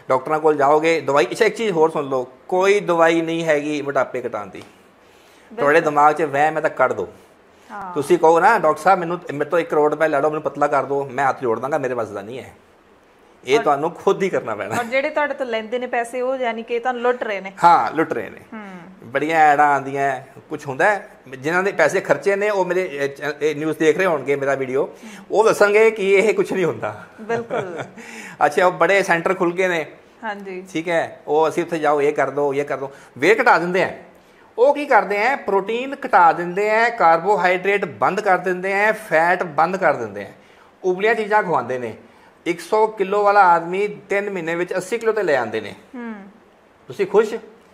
डॉक्टरों को जाओगे दवाई। अच्छा एक चीज़ होर सुन लो, कोई दवाई नहीं हैगी मोटापे घटाने की। थोड़े दिमाग 'ਚ वहम है तो कट दो। ਤੁਸੀਂ ਕਹੋ ਨਾ ਡਾਕਟਰ ਸਾਹਿਬ ਮੈਨੂੰ ਮੇਰੇ ਤੋਂ 1 ਕਰੋੜ ਰੁਪਏ ਲੈ ਲਓ, ਮੈਨੂੰ ਪਤਲਾ ਕਰ ਦਿਓ, ਮੈਂ ਹੱਥ ਜੋੜ ਦਾਂਗਾ, ਮੇਰੇ ਵੱਸ ਦਾ ਨਹੀਂ ਹੈ। ਇਹ ਤੁਹਾਨੂੰ ਖੁਦ ਹੀ ਕਰਨਾ ਪੈਣਾ। ਔਰ ਜਿਹੜੇ ਤੁਹਾਡੇ ਤੋਂ ਲੈਂਦੇ ਨੇ ਪੈਸੇ ਉਹ ਯਾਨੀ ਕਿ ਤੁਹਾਨੂੰ ਲੁੱਟ ਰਹੇ ਨੇ। ਹਾਂ ਲੁੱਟ ਰਹੇ ਨੇ। ਬੜੀਆਂ ਐਡਾਂ ਆਉਂਦੀਆਂ, ਕੁਝ ਹੁੰਦਾ ਜਿਨ੍ਹਾਂ ਦੇ ਪੈਸੇ ਖਰਚੇ ਨੇ, ਉਹ ਮੇਰੇ ਨਿਊਜ਼ ਦੇਖ ਰਹੇ ਹੋਣਗੇ ਮੇਰਾ ਵੀਡੀਓ, ਉਹ ਦੱਸਣਗੇ ਕਿ ਇਹ ਕੁਝ ਨਹੀਂ ਹੁੰਦਾ। ਬਿਲਕੁਲ। ਅੱਛਾ ਉਹ ਬੜੇ ਸੈਂਟਰ ਖੁੱਲ ਗਏ ਨੇ। ਹਾਂਜੀ ਠੀਕ ਹੈ, ਉਹ ਅਸੀਂ ਉੱਥੇ ਜਾਓ, ਇਹ ਕਰ ਦਿਓ, ਇਹ ਕਰ ਦਿਓ, ਵੇਟ ਘਟਾ ਦਿੰਦੇ ਆ। ਉਹ ਕੀ ਕਰਦੇ ਆ, ਪ੍ਰੋਟੀਨ ਘਟਾ ਦਿੰਦੇ ਆ, ਕਾਰਬੋਹਾਈਡਰੇਟ ਬੰਦ ਕਰ ਦਿੰਦੇ ਆ, ਫੈਟ ਬੰਦ ਕਰ ਦਿੰਦੇ ਆ, ਉਬਲੀਆਂ ਚੀਜ਼ਾਂ ਖਵਾਉਂਦੇ ਨੇ। 100 ਕਿਲੋ ਵਾਲਾ ਆਦਮੀ 3 ਮਹੀਨੇ ਵਿੱਚ 80 ਕਿਲੋ ਤੇ ਲੈ ਆਉਂਦੇ ਨੇ। ਤੁਸੀਂ ਖੁਸ਼?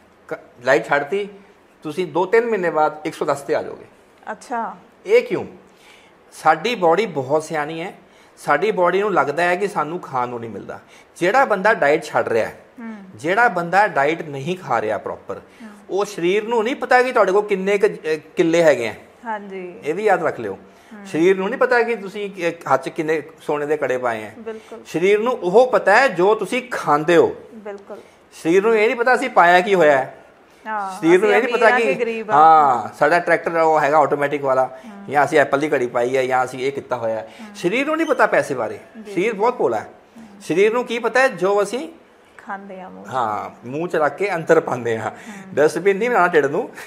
ਲਾਈਟ ਛੱਡਤੀ, ਤੁਸੀਂ 2-3 ਮਹੀਨੇ ਬਾਅਦ 110 ਤੇ ਆ ਜਾਓਗੇ। ਅੱਛਾ ਇਹ ਕਿਉਂ? ਸਾਡੀ ਬੋਡੀ ਬਹੁਤ ਸਿਆਣੀ ਹੈ। ਸਾਡੀ ਬੋਡੀ ਨੂੰ ਲੱਗਦਾ ਹੈ ਕਿ ਸਾਨੂੰ ਖਾਣ ਨੂੰ ਨਹੀਂ ਮਿਲਦਾ। ਜਿਹੜਾ ਬੰਦਾ ਡਾਈਟ ਛੱਡ ਰਿਹਾ, ਜਿਹੜਾ ਬੰਦਾ ਡਾਈਟ ਨਹੀਂ ਖਾ ਰਿਹਾ ਪ੍ਰੋਪਰ, ਉਹ ਸਰੀਰ ਨੂੰ ਨਹੀਂ ਪਤਾ ਕਿ ਤੁਹਾਡੇ ਕੋਲ ਕਿੰਨੇ ਕਿੱਲੇ ਹੈਗੇ ਆ। ਹਾਂਜੀ ਇਹ ਵੀ ਯਾਦ ਰੱਖ ਲਿਓ। ਸਰੀਰ ਨੂੰ ਨਹੀਂ ਪਤਾ ਕਿ ਤੁਸੀਂ ਹੱਥ 'ਚ ਕਿੰਨੇ ਸੋਨੇ ਦੇ ਕੜੇ ਪਾਏ ਆ। ਸਰੀਰ ਨੂੰ ਉਹ ਪਤਾ ਹੈ ਜੋ ਤੁਸੀਂ ਖਾਂਦੇ ਹੋ। ਬਿਲਕੁਲ। ਸਰੀਰ ਨੂੰ ਇਹ ਨਹੀਂ ਪਤਾ ਅਸੀਂ ਪਾਇਆ ਕੀ ਹੋਇਆ ਹੈ। ਸਰੀਰ ਨੂੰ ਇਹ ਨਹੀਂ ਪਤਾ ਕਿ ਹਾਂ ਸਾਡਾ ਟਰੈਕਟਰ ਉਹ ਹੈਗਾ ਆਟੋਮੈਟਿਕ ਵਾਲਾ, ਜਾਂ ਅਸੀਂ ਐਪਲ ਦੀ ਘੜੀ ਪਾਈ ਹੈ, ਜਾਂ ਅਸੀਂ ਇਹ ਕੀਤਾ ਹੋਇਆ। ਸਰੀਰ ਨੂੰ ਨਹੀਂ ਪਤਾ ਪੈਸੇ ਬਾਰੇ। ਸਰੀਰ ਬਹੁਤ ਭੋਲਾ ਹੈ। ਸਰੀਰ ਨੂੰ ਕੀ ਪਤਾ ਹੈ ਜੋ ਅਸੀਂ ਖਾਂਦੇ ਆ, ਹਾਂ ਮੂੰਹ 'ਚ ਰੱਖ ਕੇ ਅੰਦਰ ਪਾਉਂਦੇ ਆ। ਡਸਟਬਿਨ ਨਹੀਂ ਬਣਾਉਣਾ ਢਿੱਡ ਨੂੰ।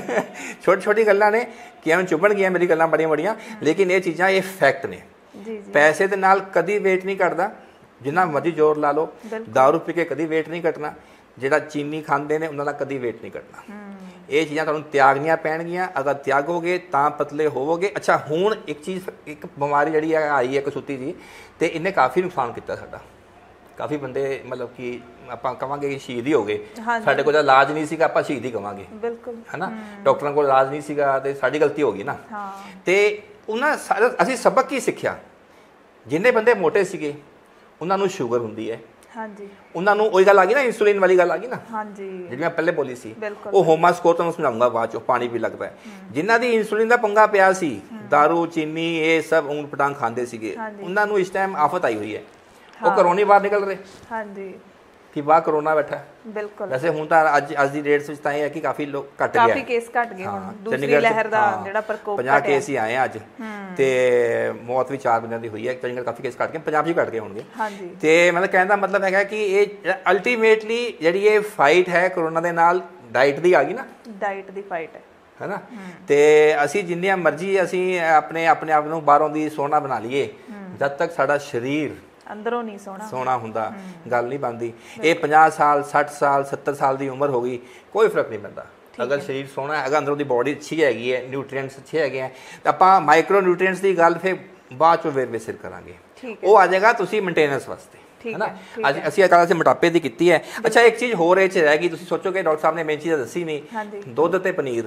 ਛੋਟੀ ਛੋਟੀ ਗੱਲਾਂ ਨੇ ਕਿ ਐਵੇਂ ਚੁੱਭਣ ਗਈਆਂ ਮੇਰੀ ਗੱਲਾਂ ਬੜੀਆਂ ਬੜੀਆਂ, ਲੇਕਿਨ ਇਹ ਚੀਜ਼ਾਂ ਇਹ ਫੈਕਟ ਨੇ। ਪੈਸੇ ਦੇ ਨਾਲ ਕਦੀ ਵੇਟ ਨਹੀਂ ਘਟਦਾ, ਜਿੰਨਾ ਮਰਜ਼ੀ ਜ਼ੋਰ ਲਾ ਲਓ। ਦਾਰੂ ਪੀ ਕੇ ਕਦੀ ਵੇਟ ਨਹੀਂ ਘਟਣਾ। ਜਿਹੜਾ ਚੀਨੀ ਖਾਂਦੇ ਨੇ ਉਹਨਾਂ ਦਾ ਕਦੀ ਵੇਟ ਨਹੀਂ ਘਟਣਾ। ਇਹ ਚੀਜ਼ਾਂ ਤੁਹਾਨੂੰ ਤਿਆਗਣੀਆਂ ਪੈਣਗੀਆਂ। ਅਗਰ ਤਿਆਗੋਗੇ ਤਾਂ ਪਤਲੇ ਹੋਵੋਗੇ। ਅੱਛਾ ਹੁਣ ਇੱਕ ਚੀਜ਼, ਇੱਕ ਬਿਮਾਰੀ ਜਿਹੜੀ ਆਈ ਹੈ ਕਸੂਤੀ ਜੀ, ਤੇ ਇਹਨੇ ਕਾਫੀ ਨੁਕਸਾਨ ਕੀਤਾ ਸਾਡਾ। ਕਾਫੀ ਬੰਦੇ ਮਤਲਬ ਕਿ ਆਪਾਂ ਕਹਾਂਗੇ ਕਿ ਸ਼ਹੀਦ ਹੀ ਹੋ ਗਏ। ਸਾਡੇ ਕੋਲ ਇਲਾਜ ਨਹੀਂ ਸੀਗਾ, ਆਪਾਂ ਸ਼ਹੀਦ ਹੀ ਕਹਾਂਗੇ। ਬਿਲਕੁਲ ਹੈ ਨਾ। ਡਾਕਟਰਾਂ ਕੋਲ ਇਲਾਜ ਨਹੀਂ ਸੀਗਾ ਤੇ ਸਾਡੀ ਗਲਤੀ ਹੋ ਗਈ ਨਾ। ਤੇ ਉਹਨਾਂ ਅਸੀਂ ਸਬਕ ਕੀ ਸਿੱਖਿਆ? ਜਿੰਨੇ ਬੰਦੇ ਮੋਟੇ ਸੀਗੇ ਉਹਨਾਂ ਨੂੰ ਸ਼ੂਗਰ ਹੁੰਦੀ ਹੈ। ਹਾਂਜੀ ਉਹਨਾਂ ਨੂੰ ਉਹੀ ਗੱਲ ਆ ਗਈ ਨਾ, ਇੰਸੂਲਿਨ ਵਾਲੀ ਗੱਲ ਆ ਗਈ ਨਾ। ਹਾਂਜੀ ਜਿਹੜੀ ਮੈਂ ਪਹਿਲੇ ਬੋਲੀ ਸੀ, ਉਹ ਹੋਮਾ ਸਕੋਰ ਤੁਹਾਨੂੰ ਸਮਝਾਉਂਗਾ ਬਾਅਦ 'ਚ। ਪਾਣੀ ਵੀ ਲੱਗਦਾ ਹੈ। ਜਿਨ੍ਹਾਂ ਦੀ ਇੰਸੂਲਿਨ ਦਾ ਪੰਗਾ ਪਿਆ ਸੀ, ਦਾਰੂ ਚੀਨੀ ਇਹ ਸਭ ਊਂਟ ਪਟਾਂਗ ਖਾਂਦੇ ਸੀਗੇ, ਉਹਨਾਂ ਨੂੰ ਇਸ ਟਾਈਮ ਆਫਤ ਆਈ ਹੋਈ ਹੈ। ਉਹ ਘਰੋਂ ਨਹੀਂ ਬਾਹਰ ਨਿਕਲ ਰਹੇ। ਹਾਂਜੀ ਕਿ ਬਾਹਰ ਕਰੋਨਾ ਬੈਠਾ। ਬਿਲਕੁਲ। ਵੈਸੇ ਹੁਣ ਤਾਂ ਅੱਜ ਦੀ ਡੇਟ ਵਿੱਚ ਤਾਂ ਇਹ ਹੈ ਕਿ ਕਾਫੀ ਲੋਕ ਘਟ ਗਿਆ, ਕਾਫੀ ਕੇਸ ਘਟ ਗਏ। ਹੁਣ ਦੂਸਰੀ ਲਹਿਰ ਦਾ ਜਿਹੜਾ ਪ੍ਰਕੋਪ 50 ਕੇਸ ਹੀ ਆਏ ਅੱਜ, ਤੇ ਮੌਤ ਵੀ 4 ਬੰਦਿਆਂ ਦੀ ਹੋਈ ਹੈ। ਚੰਡੀਗੜ੍ਹ ਕਾਫੀ ਕੇਸ ਘਟ ਗਏ, ਪੰਜਾਬ 'ਚ ਵੀ ਘਟ ਗਏ ਹੋਣਗੇ। ਤੇ ਮਤਲਬ ਕਹਿਣ ਦਾ ਮਤਲਬ ਹੈਗਾ ਕਿ ਇਹ ਅਲਟੀਮੇਟਲੀ ਜਿਹੜੀ ਇਹ ਫਾਈਟ ਹੈ ਕਰੋਨਾ ਦੇ ਨਾਲ, ਡਾਈਟ ਦੀ ਆ ਗਈ ਨਾ। ਡਾਈਟ ਦੀ ਫਾਈਟ ਹੈ ਨਾ। ਤੇ ਅਸੀਂ ਜਿੰਨੀਆਂ ਮਰਜ਼ੀ ਅਸੀਂ ਆਪਣੇ ਆਪ ਨੂੰ ਬਾਹਰੋਂ ਦੀ ਸੋਹਣਾ ਬਣਾ ਲਈਏ, ਜਦ ਤੱਕ ਸਾਡਾ ਸਰੀਰ ਅੰਦਰੋਂ ਨਹੀਂ ਸੋਹਣਾ ਹੁੰਦਾ ਗੱਲ ਨਹੀਂ ਬਣਦੀ। ਇਹ 50 ਸਾਲ 60 ਸਾਲ 70 ਸਾਲ ਦੀ ਉਮਰ ਹੋ ਗਈ, ਕੋਈ ਫਰਕ ਨਹੀਂ ਪੈਂਦਾ। ਅਗਰ ਸਰੀਰ ਸੋਹਣਾ ਹੈ, ਅਗਰ ਅੰਦਰੋਂ ਦੀ ਬੋਡੀ ਅੱਛੀ ਹੈਗੀ ਹੈ, ਨਿਊਟ੍ਰੀਐਂਟਸ ਅੱਛੇ ਹੈਗੇ ਹੈ, ਤਾਂ ਆਪਾਂ ਮਾਈਕਰੋ ਨਿਊਟ੍ਰੀਐਂਟਸ ਦੀ ਗੱਲ ਫਿਰ ਬਾਅਦ 'ਚੋਂ ਵੇਰ ਸਿਰ ਕਰਾਂਗੇ। ਉਹ ਆ ਜਾਏਗਾ ਤੁਸੀਂ ਮੇਨਟੇਨੈਂਸ ਵਾਸਤੇ, ਹੈ ਨਾ। ਅੱਜ ਅਸੀਂ ਅਕਾਲ ਅਸੀਂ ਮੋਟਾਪੇ ਦੀ ਕੀਤੀ ਹੈ। ਅੱਛਾ ਇੱਕ ਚੀਜ਼ ਹੋਰ ਇਹ 'ਚ ਰਹਿ ਗਈ, ਤੁਸੀਂ ਸੋਚੋਗੇ ਡਾਕਟਰ ਸਾਹਿਬ ਨੇ ਮੇਨ ਚੀਜ਼ ਦੱਸੀ ਨਹੀਂ, ਦੁੱਧ ਤੇ ਪਨੀਰ।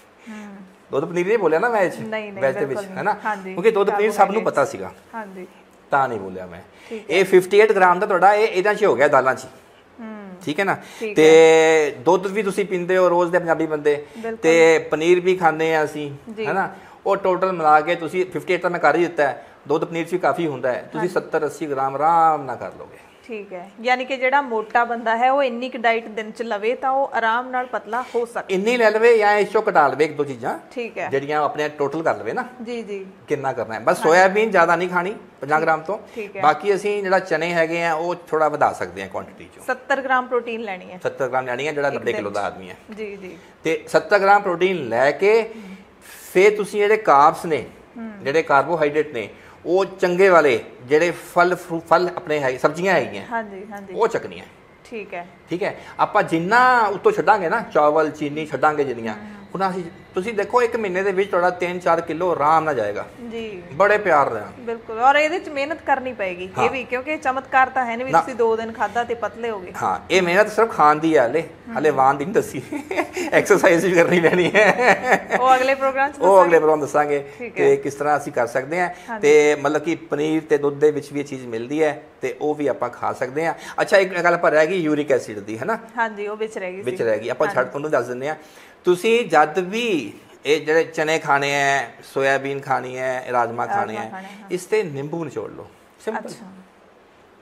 ਦੁੱਧ ਪਨੀਰ ਨਹੀਂ ਬੋਲਿਆ ਨਾ ਮੈਂ ਵੈਜ ਦੇ ਵਿੱਚ, ਹੈ ਨਾ, ਕਿਉਂਕਿ ਦੁੱਧ ਪਨੀਰ ਸਭ ਨੂੰ ਪਤਾ ਸੀਗਾ, ਤਾਂ ਨਹੀਂ ਬੋਲਿਆ ਮੈਂ। ਇਹ 58 ਗ੍ਰਾਮ ਦਾ ਤੁਹਾਡਾ ਇਹ ਇਹਨਾਂ 'ਚ ਹੋ ਗਿਆ, ਦਾਲਾਂ 'ਚ, ਠੀਕ ਹੈ ਨਾ। ਤੇ ਦੁੱਧ ਵੀ ਤੁਸੀਂ ਪੀਂਦੇ ਹੋ ਰੋਜ਼ ਦੇ ਪੰਜਾਬੀ ਬੰਦੇ, ਤੇ ਪਨੀਰ ਵੀ ਖਾਂਦੇ ਆ ਅਸੀਂ, ਹੈ ਨਾ। ਉਹ ਟੋਟਲ ਮਿਲਾ ਕੇ ਤੁਸੀਂ 58 ਤਾਂ ਮੈਂ ਕਰ ਹੀ ਦਿੱਤਾ ਹੈ। ਦੁੱਧ ਪਨੀਰ 'ਚ ਵੀ ਕਾਫੀ ਹੁੰਦਾ ਹੈ, ਤੁਸੀਂ 70-80 ਗ੍ਰਾਮ ਆਰਾਮ ਨਾਲ ਕਰ ਲਓਗੇ। ਠੀਕ ਹੈ, ਯਾਨੀ ਕਿ ਜਿਹੜਾ ਮੋਟਾ ਬੰਦਾ ਹੈ ਉਹ ਇੰਨੀ ਕੁ ਡਾਈਟ ਦਿਨ 'ਚ ਲਵੇ ਤਾਂ ਉਹ ਆਰਾਮ ਨਾਲ ਪਤਲਾ ਹੋ ਸਕਦਾ। ਇੰਨੀ ਲੈ ਲਵੇ ਜਾਂ ਇਸ 'ਚੋਂ ਘਟਾ ਲਵੇ 1-2 ਚੀਜ਼ਾਂ, ਠੀਕ ਹੈ, ਜਿਹੜੀਆਂ ਆਪਣੇ ਟੋਟਲ ਕਰ ਲਵੇ ਨਾ। ਜੀ ਜੀ ਕਿੰਨਾ ਕਰਨਾ ਹੈ ਬਸ। ਸੋਇਆਬੀਨ ਜ਼ਿਆਦਾ ਨਹੀਂ ਖਾਣੀ 50 ਗ੍ਰਾਮ ਤੋਂ, ਬਾਕੀ ਅਸੀਂ ਜਿਹੜਾ ਚਨੇ ਹੈਗੇ ਆ ਉਹ ਥੋੜਾ ਵਧਾ ਸਕਦੇ ਹਾਂ ਕੁਆਂਟੀਟੀ 'ਚੋਂ। 70 ਗ੍ਰਾਮ ਪ੍ਰੋਟੀਨ ਲੈਣੀ ਹੈ। 70 ਗ੍ਰਾਮ ਲੈਣੀ ਹੈ, ਜਿਹੜਾ 90 ਕਿਲੋ ਦਾ ਆਦਮੀ ਹੈ। ਜੀ ਜੀ। ਤੇ 70 ਗ੍ਰਾਮ ਪ੍ਰੋਟੀਨ ਲੈ ਕੇ ਫਿਰ ਤੁਸੀਂ ਜਿਹੜੇ ਕਾਰਬਸ ਨੇ, ਜਿਹੜੇ ਕਾਰਬੋਹਾਈਡਰੇਟ ਨੇ, ਉਹ ਚੰਗੇ ਵਾਲੇ ਜਿਹੜੇ ਫਲ ਆਪਣੇ ਹੈ, ਸਬਜ਼ੀਆਂ ਹੈਗੀਆਂ, ਹਾਂਜੀ ਹਾਂਜੀ, ਉਹ ਚੱਕਣੀਆਂ। ਠੀਕ ਹੈ ਠੀਕ ਹੈ। ਆਪਾਂ ਜਿੰਨਾ ਉੱਤੋਂ ਛੱਡਾਂਗੇ ਨਾ, ਚਾਵਲ ਚੀਨੀ ਛੱਡਾਂਗੇ ਜਿੰਨੀਆਂ, ਉਹਨਾਂ ਅਸੀਂ ਤੁਸੀਂ ਦੇਖੋ 1 ਮਹੀਨੇ ਦੇ ਵਿੱਚ ਤੁਹਾਡਾ 3-4 ਕਿਲੋ ਆਰਾਮ ਨਾਲ ਜਾਏਗਾ ਜੀ, ਬੜੇ ਪਿਆਰ ਨਾਲ। ਬਿਲਕੁਲ। ਔਰ ਇਹਦੇ 'ਚ ਮਿਹਨਤ ਕਰਨੀ ਪਏਗੀ ਇਹ ਵੀ, ਕਿਉਂਕਿ ਚਮਤਕਾਰ ਤਾਂ ਹੈ ਨਹੀਂ ਵੀ ਤੁਸੀਂ 2 ਦਿਨ ਖਾਧਾ ਤੇ ਪਤਲੇ ਹੋ ਗਏ। ਹਾਂ, ਇਹ ਮਿਹਨਤ ਸਿਰਫ ਖਾਣ ਦੀ ਹੈ, ਹਲੇ ਵਾਨ ਦੀ ਨਹੀਂ ਦੱਸੀ। ਐਕਸਰਸਾਈਜ਼ ਵੀ ਕਰਨੀ ਪੈਣੀ ਹੈ, ਉਹ ਅਗਲੇ ਪ੍ਰੋਗਰਾਮ ਦੱਸਾਂਗੇ ਕਿ ਕਿਸ ਤਰ੍ਹਾਂ ਅਸੀਂ ਕਰ ਸਕਦੇ ਹਾਂ। ਤੇ ਮਤਲਬ ਕਿ ਪਨੀਰ ਤੇ ਦੁੱਧ ਦੇ ਵਿੱਚ ਵੀ ਇਹ ਚੀਜ਼ ਮਿਲਦੀ ਹੈ, ਤੇ ਉਹ ਵੀ ਆਪਾਂ ਖਾ ਸਕਦੇ ਹਾਂ। ਅੱਛਾ ਇੱਕ ਗੱਲ ਪਰ ਰਹਿ ਗਈ ਯੂਰਿਕ ਐਸਿਡ ਦੀ, ਹੈ ਨਾ। ਹਾਂਜੀ, ਉਹ ਵਿੱਚ ਰਹਿ ਗਈ, ਆਪਾਂ ਛੱਡ ਉਹਨੂੰ ਦੱਸ ਦਿੰਦੇ ਹਾਂ। ਤੁਸੀਂ ਜਦ ਵੀ ਇਹ ਜਿਹੜੇ ਚਨੇ ਖਾਣੇ ਹੈ, ਸੋਇਆਬੀਨ ਖਾਣੀ ਹੈ, ਰਾਜਮਾ ਖਾਣੇ ਹੈ, ਇਸ ਤੇ ਨਿੰਬੂ ਨਿਚੋੜ ਲਓ, ਸਿੰਪਲ।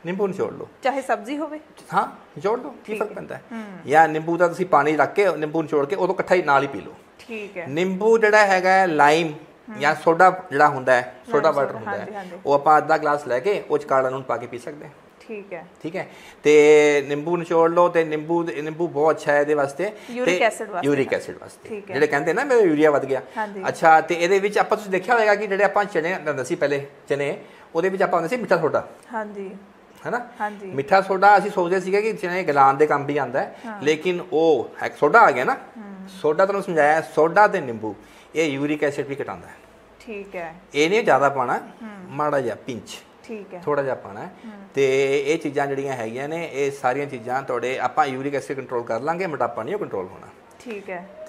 ਨਿੰਬੂ ਨਿਚੋੜ ਲਓ, ਚਾਹੇ ਸਬਜ਼ੀ ਹੋਵੇ। ਹਾਂ ਨਿਚੋੜ ਲਓ, ਕੀ ਫਰਕ ਪੈਂਦਾ ਹੈ। ਜਾਂ ਨਿੰਬੂ ਦਾ ਤੁਸੀਂ ਪਾਣੀ ਰੱਖ ਕੇ ਨਿੰਬੂ ਨਿਚੋੜ ਕੇ ਉਦੋਂ ਇਕੱਠਾ ਹੀ ਨਾਲ ਹੀ ਪੀ ਲਓ। ਠੀਕ ਹੈ। ਨਿੰਬੂ ਜਿਹੜਾ ਹੈਗਾ ਲਾਈਮ ਜਾਂ ਸੋਡਾ ਜਿਹੜਾ ਹੁੰਦਾ ਹੈ, ਸੋਡਾ ਵਾਟਰ ਹੁੰਦਾ ਹੈ, ਉਹ ਆਪਾਂ ਅੱਧਾ ਗਲਾਸ ਲੈ ਕੇ ਉਹ 'ਚ ਕਾਲਾ ਲੂਣ ਪਾ ਕੇ ਪੀ ਸਕਦੇ ਹਾਂ। ਠੀਕ ਹੈ। ਠੀਕ ਹੈ। ਤੇ ਨਿੰਬੂ ਨਿਚੋੜ ਲਓ ਤੇ ਨਿੰਬੂ ਬਹੁਤ ਅੱਛਾ ਹੈ ਇਹਦੇ ਵਾਸਤੇ, ਯੂਰਿਕ ਐਸਿਡ ਵਾਸਤੇ ਜਿਹੜੇ ਕਹਿੰਦੇ ਨਾ ਮੇਰਾ ਯੂਰੀਆ ਵੱਧ ਗਿਆ। ਅੱਛਾ, ਤੇ ਇਹਦੇ ਵਿੱਚ ਆਪਾਂ ਤੁਸੀਂ ਦੇਖਿਆ ਹੋਵੇਗਾ ਕਿ ਜਿਹੜੇ ਆਪਾਂ ਚਨੇ ਲੈਂਦੇ ਸੀ ਪਹਿਲੇ, ਚਨੇ ਉਹਦੇ ਵਿੱਚ ਆਪਾਂ ਹੁੰਦੇ ਸੀ ਮਿੱਠਾ ਸੋਡਾ। ਹਾਂਜੀ, ਹੈ ਨਾ। ਮਿੱਠਾ ਸੋਡਾ ਅਸੀਂ ਸੋਚਦੇ ਸੀਗੇ ਕਿ ਚਨੇ ਗਲਾਉਣ ਦੇ ਕੰਮ ਵੀ ਆਉਂਦਾ ਹੈ, ਲੇਕਿਨ ਉਹ ਸੋਡਾ ਆ ਗਿਆ ਨਾ। ਸੋਡਾ ਤੁਹਾਨੂੰ ਸਮਝਾਇਆ, ਸੋਡਾ ਤੇ ਨਿੰਬੂ ਇਹ ਯੂਰਿਕ ਐਸਿਡ ਵੀ ਘਟਾਉਂਦਾ ਹੈ। ਠੀਕ ਹੈ। ਇਹ ਨਹੀਂ ਜ਼ਿਆਦਾ ਪਾਣਾ, ਮਾੜਾ ਜਿਹਾ ਪਿੰਚ, ਠੀਕ ਹੈ, ਥੋੜਾ ਜਿਹਾ ਪਾਣਾ। ਤੇ ਇਹ ਚੀਜ਼ਾਂ ਜਿਹੜੀਆਂ ਹੈਗੀਆਂ ਨੇ, ਇਹ ਸਾਰੀਆਂ ਚੀਜ਼ਾਂ ਤੁਹਾਡੇ ਆਪਾਂ ਯੂਰਿਕ ਐਸਿਡ ਕੰਟਰੋਲ ਕਰ ਲਾਂਗੇ, ਮੋਟਾਪਾ ਨਹੀਂ ਉਹ ਕੰਟਰੋਲ ਹੋਣਾ। ਠੀਕ ਹੈ।